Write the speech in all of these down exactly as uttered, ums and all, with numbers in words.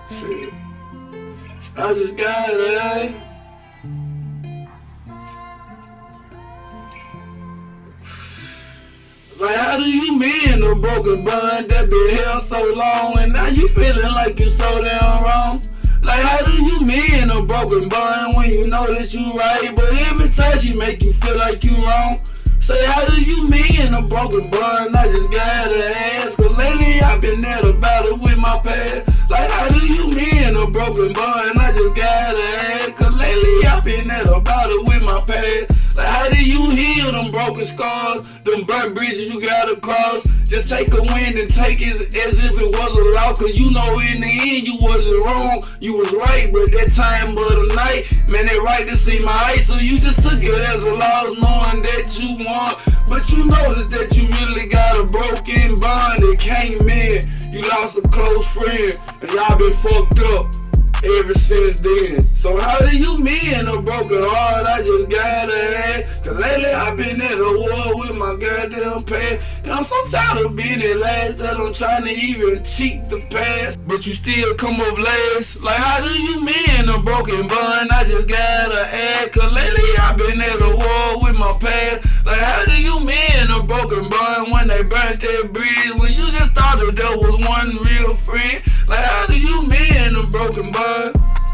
Shit. I just got it. Like, how do you mean a broken bond that been held so long and now you feeling like you so damn wrong? Like, how do you mean a broken bond when you know that you right, but every time she make you feel like you wrong? Say, how do you mean a broken bond? I just gotta ask, cause lately I've been at a battle with my past. Like, how do you mean a broken bond? I just gotta ask, cause lately I've been at a battle with my past. Like, how do you heal them broken scars, them burnt bridges you gotta cross? Just take a win and take it as if it was a loss, cause you know in the end you wasn't wrong, you was right, but that time of the night, man, they right to see my eyes, so you just took it as a loss, knowing that you won, but you noticed that you really got a broken bond that came in, you lost a close friend, and y'all been fucked up ever since then. So how do you mean a broken heart? I just gotta ask, cause lately I've been at a war with my goddamn past, and I'm so tired of being at last that I'm trying to even cheat the past, but you still come up last. Like, how do you mean a broken bond? I just gotta ask, cause lately I've been at a war with my past. Like, how do you mean a broken bond when they burnt that bridge, when you just thought that there was one real friend? Like, how do you mean a broken bond?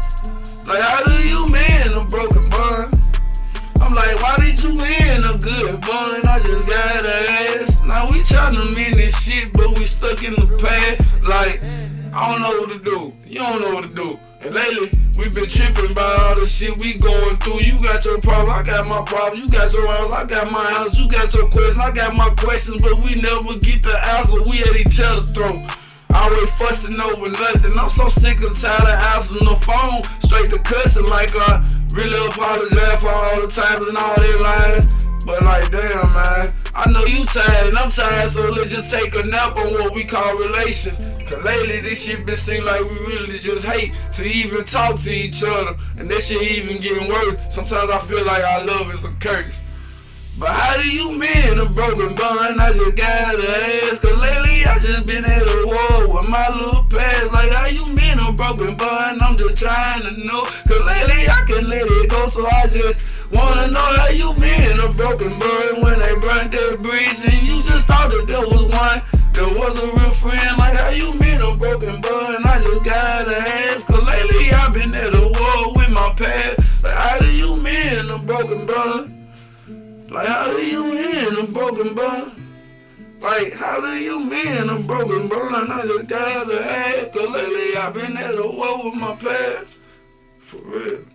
Like, how do you mean a broken bond? I'm like, why did you end a good bond? I just gotta ask. Now we tryna mend this shit, but we stuck in the past. Like, I don't know what to do. You don't know what to do. And lately, we been tripping about all the shit we going through. You got your problem, I got my problem. You got your answer, I got my answer. You got your question, I got my questions, but we never get the answer. We at each other's throat. Always fussing over nothing. I'm so sick and tired of answering the phone straight to cussing, like I really apologize for all the times and all their lies. But like, damn, man, I know you tired and I'm tired, so let's just take a nap on what we call relations. Cause lately this shit been seem like we really just hate to even talk to each other, and that shit even getting worse. Sometimes I feel like our love is a curse. But how do you mean a broken bond? I just gotta ask, cause lately I just been at a war with my little past. Like, how you mean a broken bond? I'm just trying to know, cause lately I can't let it go, so I just wanna know how you mean a broken bond when they burnt that bridge and you just thought that there was one that was a real friend. Like, how you mean a broken bond? I just gotta ask, cause lately I've been at a war with my past. Like, how do you mean a broken bond? Like, how do you mean a broken bond? Like, how do you mean a broken bond? I just gotta ask, cause lately I've been at a war with my past. For real.